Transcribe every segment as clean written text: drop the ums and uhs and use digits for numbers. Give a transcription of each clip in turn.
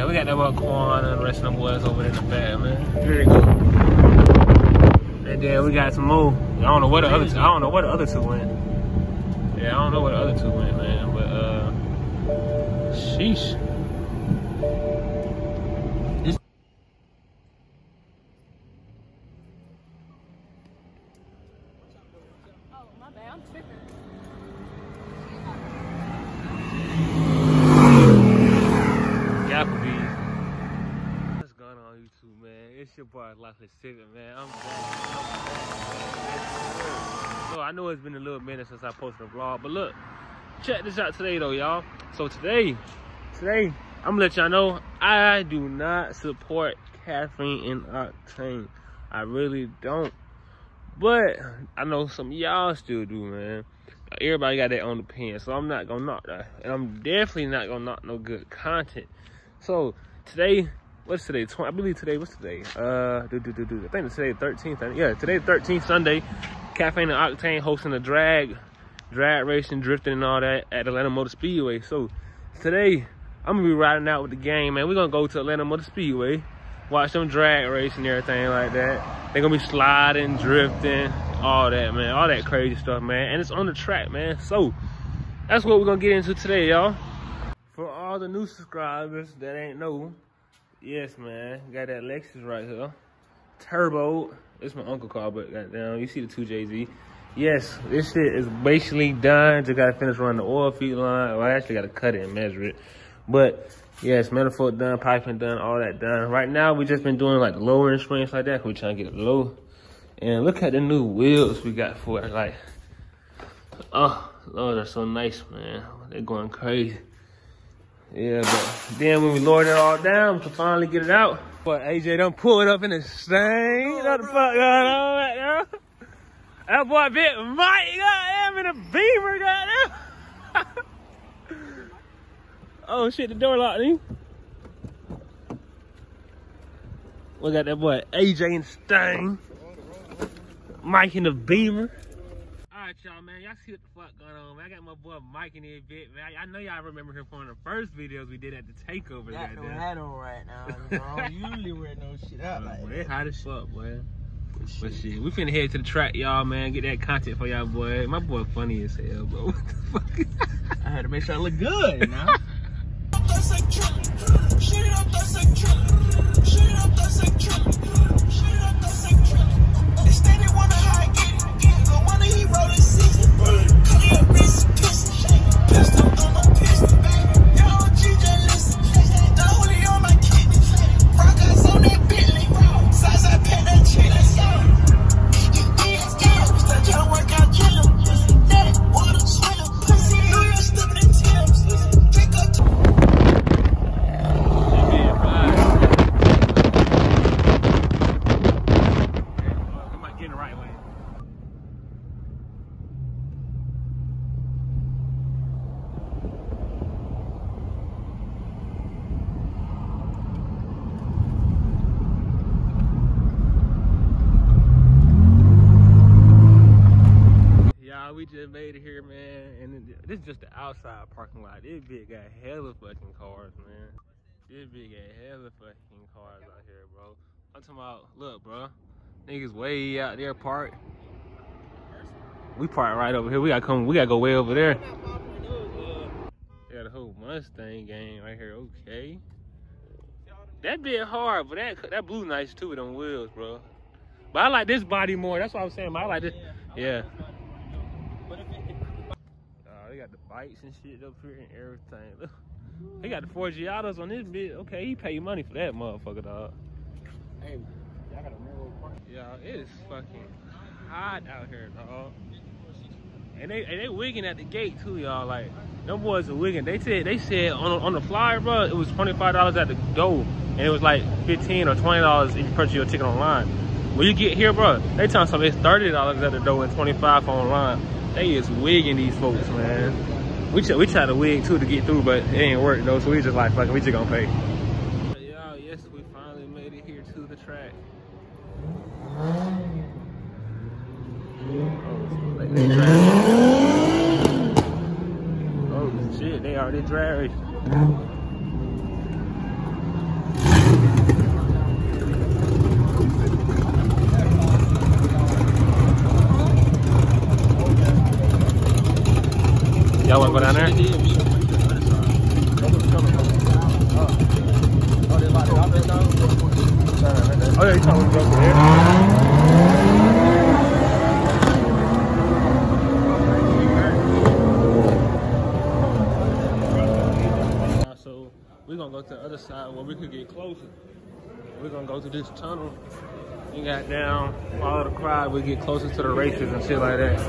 man. We got that boy Quan and the rest of them boys over there in the back, man. Here they go. And then we got some more. I don't know where the other two, went. Yeah, I don't know where the other two went, man. But sheesh. Oh, my bad. I'm tripping. What's going on YouTube, man? It's your boy Life Civic, man. I'm back. So I know it's been a little minute since I posted a vlog, but look, check this out today though, y'all. So today I'm gonna let y'all know I do not support caffeine and octane. I really don't. But I know some of y'all still do, man. Everybody got their own opinion, so I'm not gonna knock that. And I'm definitely not gonna knock no good content. So today, what's today? I believe today, what's today? I think it's today the 13th. Yeah, today the 13th, Sunday. Caffeine and Octane hosting a drag racing, drifting and all that at Atlanta Motor Speedway. So today, I'm gonna be riding out with the gang, man. We're gonna go to Atlanta Motor Speedway, watch them drag racing and everything like that. They're gonna be sliding, drifting, all that, man. All that crazy stuff, man. And it's on the track, man. So that's what we're gonna get into today, y'all. For all the new subscribers that ain't know, yes, man, got that Lexus right here. Turbo. It's my uncle car, but goddamn, you see the 2JZ. Yes, this shit is basically done. Just gotta finish running the oil feed line. Well, I actually gotta cut it and measure it. But yes, manifold done, piping done, all that done. Right now, we just been doing like the lowering springs like that. We're trying to get it low. And look at the new wheels we got for it. Like, oh, Lord, they're so nice, man. They're going crazy. Yeah, but then when we lowered it all down, we can finally get it out. But AJ done pulled up in this thing. What the fuck going on right now? That boy Big Mike, goddamn, in a Beamer, goddamn. Oh shit, the door locked, nigga. We got that boy AJ and Sting. Mike in the Beamer. Alright, y'all, man. Y'all see what the fuck going on, man. I got my boy Mike in here a bit, man. I know y'all remember him from the first videos we did at the takeover. Got no hat on right now, you know. I usually wear no shit out like boy, that. It's hot as fuck, boy. But shit, we finna head to the track, y'all, man. Get that content for y'all, boy. My boy funny as hell, bro. What the fuck? I had to make sure I look good, now. We just made it here, man, and this is just the outside parking lot. This bitch got hella fucking cars, man. This bitch got hella fucking cars out here, bro. I'm talking about, look, bro, niggas way out there parked. We parked right over here. We gotta go way over there. Got the whole Mustang gang right here. Okay, that bit hard, but that blue nice too with them wheels, bro. But I like this body more. That's what I was saying. But I like this, yeah. They got the bikes and shit up here and everything. Look, they got the 4Giatos on this bit. Okay, he pay you money for that motherfucker, dog. Hey, y'all got a mirror park. Yeah, it is fucking hot out here, dog. And they wigging at the gate too, y'all. Like, them boys are wigging. They said on the flyer, bro, it was $25 at the door, and it was like $15 or $20 if you purchase your ticket online. When you get here, bro, they telling something it's $30 at the door and $25 online. They is wigging these folks, man. We try to wig too to get through, but it ain't work though, so we just like, fuck it, we just gonna pay. Y'all, yes, we finally made it here to the track. Oh shit, they already drag racing. we're gonna go to the other side where we could get closer. We're gonna go to this tunnel. You got down, follow the crowd, we get closer to the races and shit like that.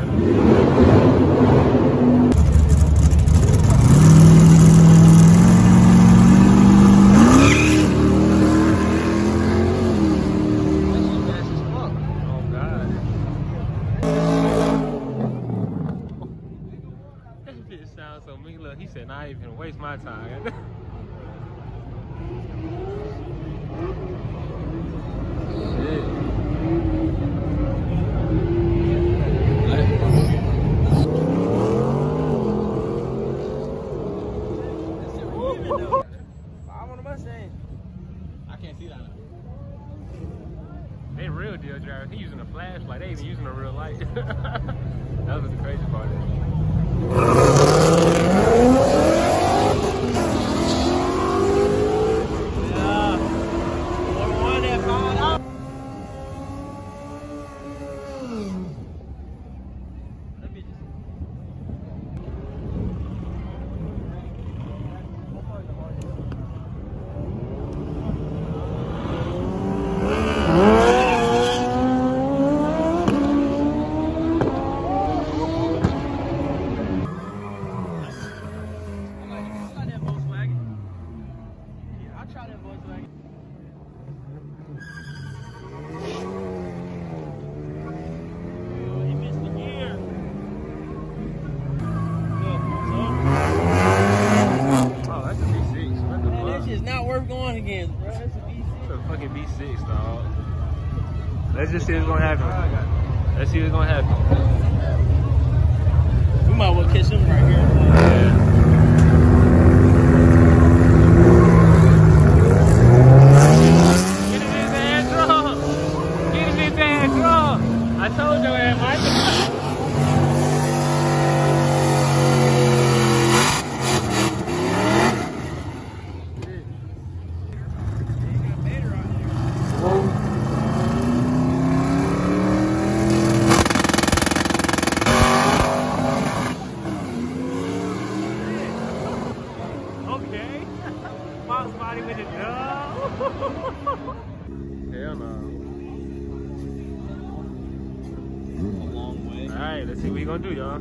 So me, look, he said, nah, I ain't gonna waste my time. Shit. I'm on the Mustang. I can't see that. They real deal drivers. He using a flashlight. They even using a real light. That was the crazy part. Fucking B6, dog. Let's just see what's gonna happen. Let's see what's gonna happen. We might well catch him right here. Get him in his ass drum. Get him in his ass drum. I told your ass, Mike. Body with it, no. Hell no. A long way. Alright, let's see what you gonna do, y'all.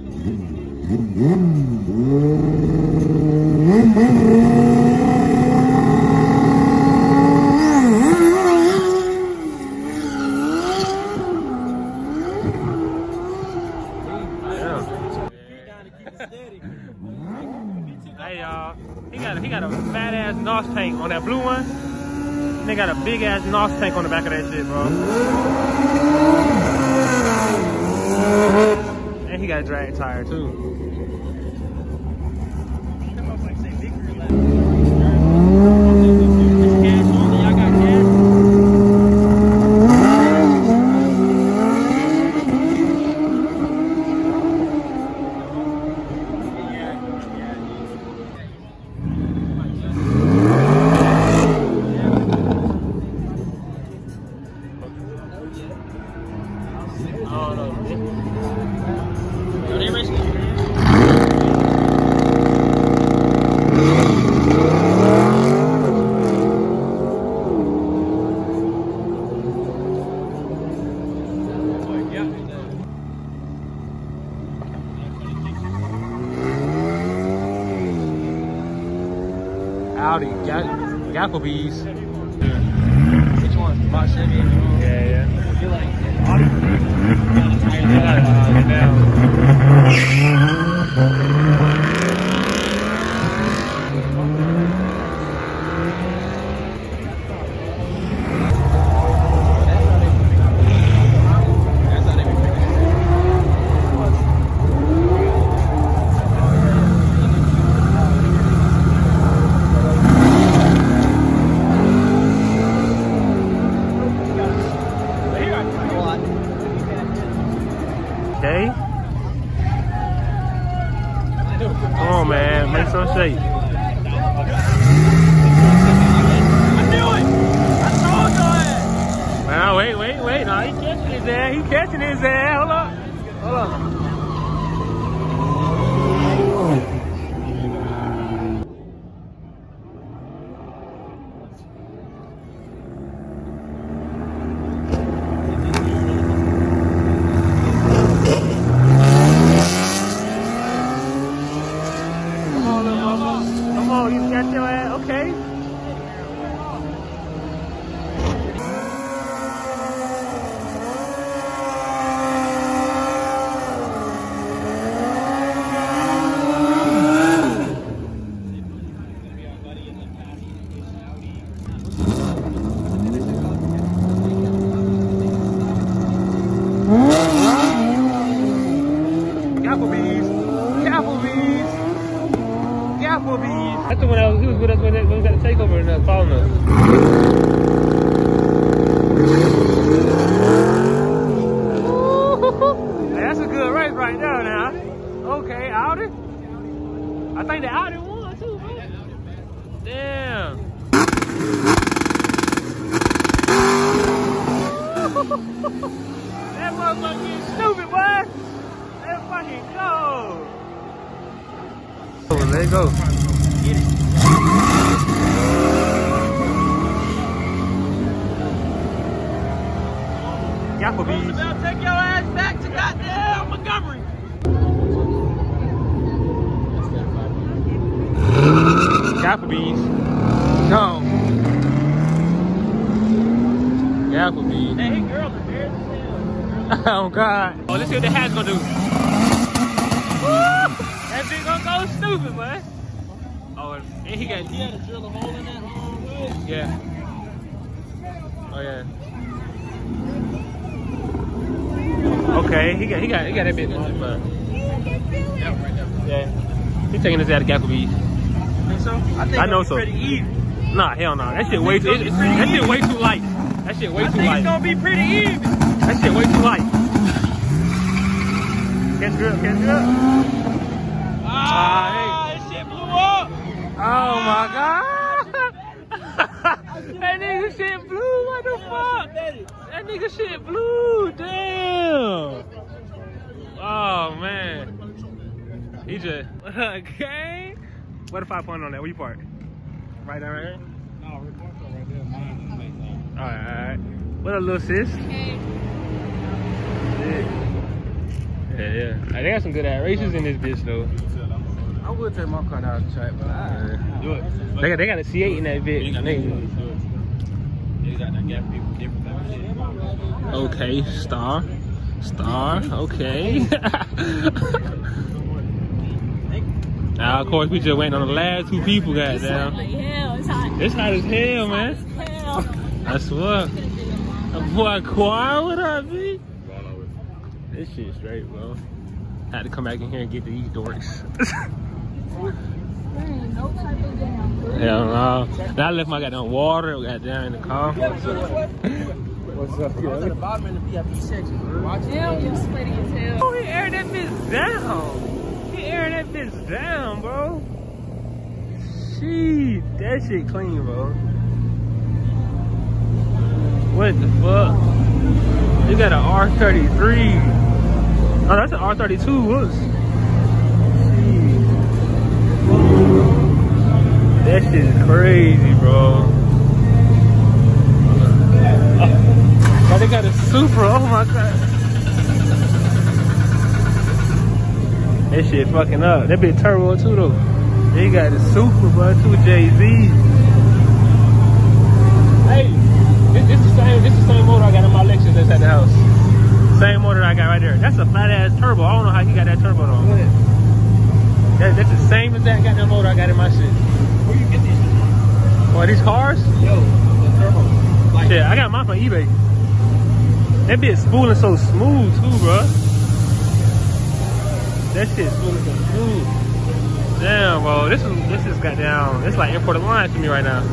Hey y'all, he got a fat ass NOS tank on that blue one. And they got a big ass NOS tank on the back of that shit, bro. And he got a drag tire too. Audi, Applebee's. Which one? My Chevy? Yeah. You like Audi? Get down. That motherfucker getting stupid, boy. Let's fucking go. Oh, let it go. Get it. Applebee's. About take your ass back to goddamn Montgomery. Applebee's. No. Applebee's. Hey, girl, the bear Oh God. Oh, let's see what the hat's gonna do. Woo! That bitch gonna go stupid, man. Oh, and he got. He had to drill a hole in that hood. Yeah. Oh yeah. Okay, he got that bitch. But yeah, he's taking his out of Applebee's. Think so? I know so. Pretty even. Nah, hell no. That shit way too. That shit way too light. That shit way too light. It's gonna be pretty even. That shit way too light. Catch grip, catch grip. This shit blew up. Oh my God. That nigga shit blew. What the fuck? That nigga shit blew. Damn. Oh man. He just okay. What a 5 point on that? Where you park? Right down right here? No, we're parked right there. Mine. Alright. What up, little sis? Hey. Yeah. Hey, they got some good ass races in this bitch though. I would take my car down the track, but I do it. They got a C8 in that bitch. They got that gap people different type of shit. Okay, star, okay. Now, of course, we just waiting on the last 2 people, goddamn. Like hell, it's hot. It's hot as hell, man. Hell. I swear. Boy, Quan, what up, B? This shit straight, bro. Had to come back in here and get to these dorks. There ain't no type of damn. Hell no. Now I left my goddamn water, goddamn, in the car. What's up, I was at the bottom in the VIP section. Damn, you're sweaty as hell. Oh, he airing that bitch down. He airing that bitch down, bro. Shit, that shit clean, bro. What the fuck? You got an R33. Oh, that's an R32. Whoops. That shit is crazy, bro. Oh, they got a Supra. Oh my God. That shit fucking up. That bitch turbo too though. They got the Supra, bro. 2 Jay-Z. Hey, this is the same motor I got in my Lexus that's at the house. Same motor I got right there. That's a flat ass turbo. I don't know how he got that turbo on. That's the same exact goddamn motor I got in my shit. Where you get these? What, these cars? Yo, the turbo. Like, shit, I got mine from eBay. That bitch spooling so smooth too, bro. That shit spooling so smooth. Damn, bro. This is goddamn. It's like imported lines to me right now.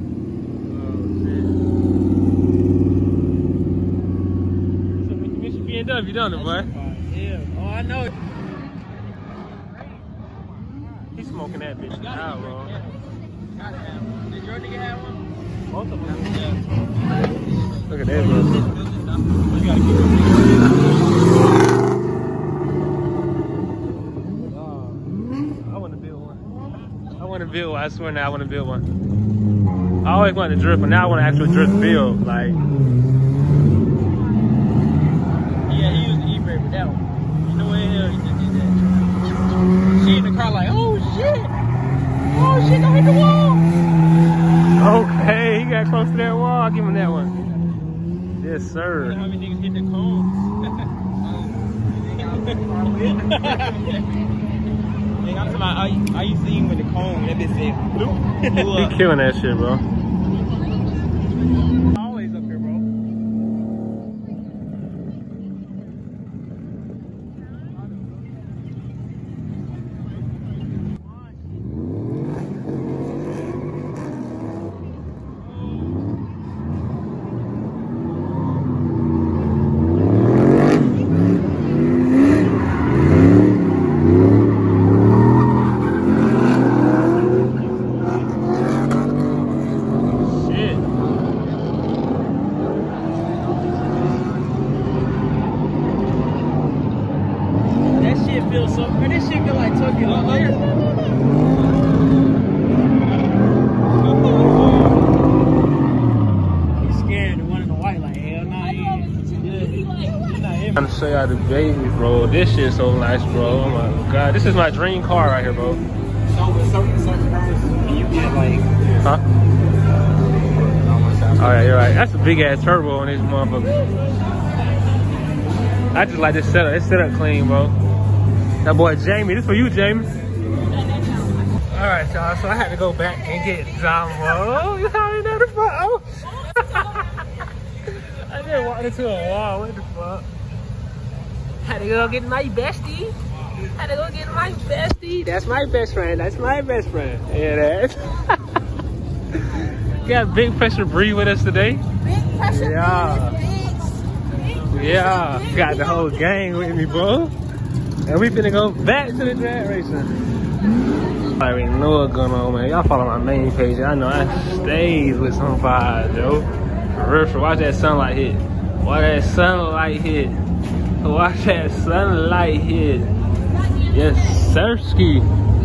You done it, boy. yeah. Oh, I know. He's smoking that bitch out, bro. Gotta have one. Did your nigga have one? Both of them. Yeah. Look at that, bro. You gotta keep I want to build one. I want to build one. I swear now I want to build one. I always wanted to drift, but now I want to actually drift build. Like. that one. You know where the hell he just did that. She in the car like, oh shit! Oh shit, don't hit the wall! Okay, he got close to that wall. I'll give him that one. Yes, sir. You know how many niggas hit the cones? I'm talking about, I used to see him with the cone, that bitch said, bloop. He killing that shit, bro. Always up here, bro. I'm gonna show y'all the baby, bro. This shit's so nice, bro. Oh my god, this is my dream car right here, bro. So with certain cars, you get like, huh? Oh yeah, you're right. That's a big ass turbo on this motherfucker. I just like this setup. It's set up clean, bro. That boy Jamie. This for you, Jamie. All right, y'all. So I had to go back and get Jamo. You already know the fuck. Oh. I just walked into a wall. What the fuck? Had to go get my bestie. Had to go get my bestie. That's my best friend. That's my best friend. Yeah, that. Got Big Pressure Bree with us today. Big Pressure. Yeah. Yeah. Got the whole gang with me, bro. And we finna go back to the drag racing. I already know what's going on, man. Y'all follow my main page. I know I stays with some vibes, yo. For real, watch that sunlight hit. Watch that sunlight hit. Watch that sunlight hit. Yes, sirski.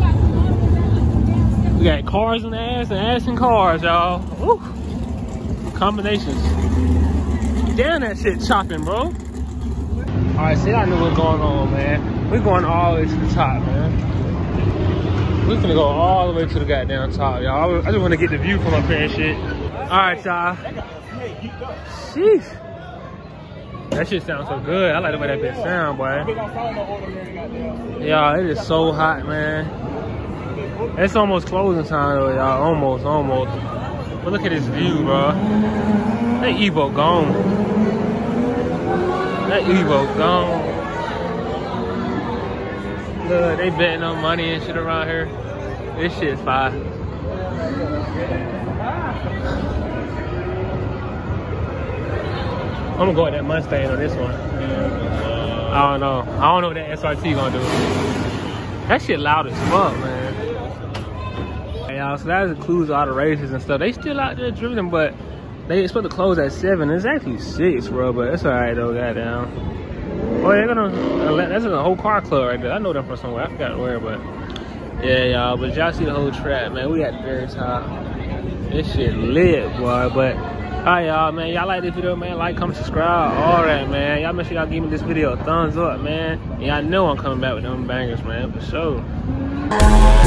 We got cars in the ass and ass in cars, y'all. Woo. Combinations. Damn, that shit chopping, bro. All right, see, I know what's going on, man. We're going all the way to the top, man. We're gonna go all the way to the goddamn top, y'all. I just want to get the view from up here and shit. All right, y'all. Sheesh. That shit sounds so good. I like the way that bitch sound, boy. Y'all, it is so hot, man. It's almost closing time, though, y'all. Almost. But look at this view, bro. That Evo gone. That Evo gone. Look, they betting on money and shit around here. This shit's fire. I'm gonna go with that Mustang on this one. I don't know. I don't know what that SRT gonna do. That shit loud as fuck, man. Hey, y'all, so that includes all the races and stuff. They still out there drifting, but they supposed to close at 7. It's actually 6, bro, but it's alright though, goddamn. Oh, they're gonna, that's a whole car club right there. I know them from somewhere. I forgot where, but yeah, y'all. But y'all see the whole track, man. We at the very top. This shit lit, boy, but alright, y'all, man. Y'all like this video, man. Like, comment, subscribe, all that, man. Y'all make sure y'all give me this video a thumbs up, man. And y'all know I'm coming back with them bangers, man, for sure.